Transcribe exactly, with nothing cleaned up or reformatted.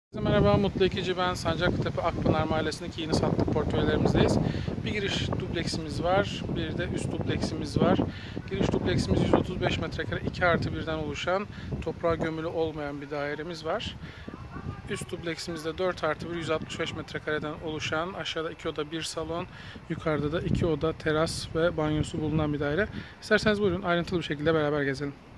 Merhaba, Mutlu Ekici ben. Sancaktepe Akpınar Mahallesi'ndeki yeni sattık portföylerimizdeyiz. Bir giriş dupleksimiz var, bir de üst dupleksimiz var. Giriş dupleksimiz yüz otuz beş metrekare, iki artı birden oluşan, toprağa gömülü olmayan bir dairemiz var. Üst dupleksimizde dört artı bir, yüz altmış beş metrekareden oluşan, aşağıda iki oda bir salon, yukarıda da iki oda, teras ve banyosu bulunan bir daire. İsterseniz buyurun ayrıntılı bir şekilde beraber gezelim.